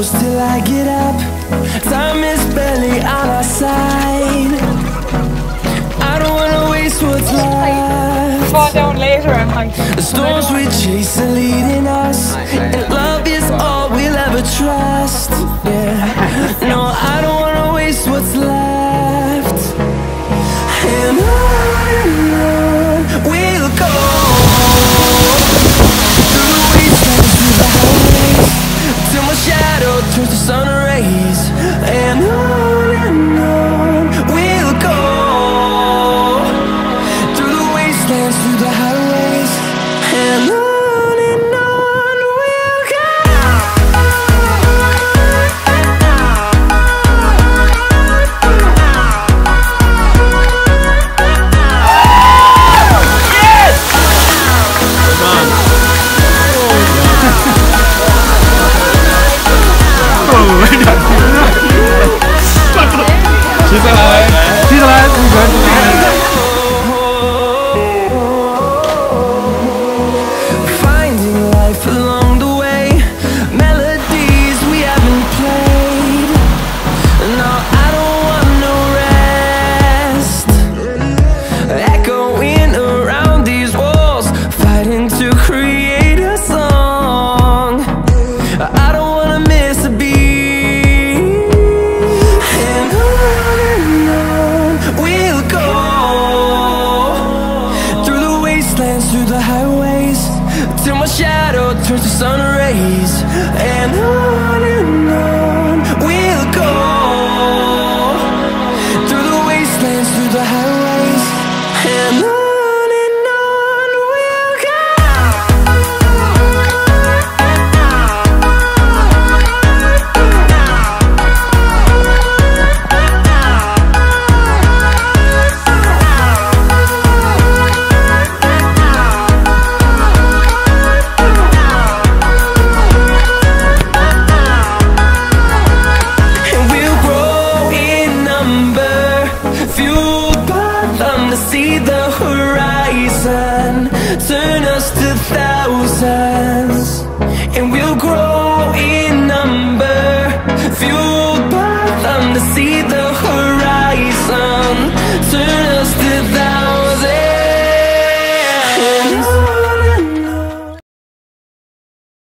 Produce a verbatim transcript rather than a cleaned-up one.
close till I get up. Time is barely on our side. I don't wanna waste what's left. Fall down later and like The storms we chase are leading us, and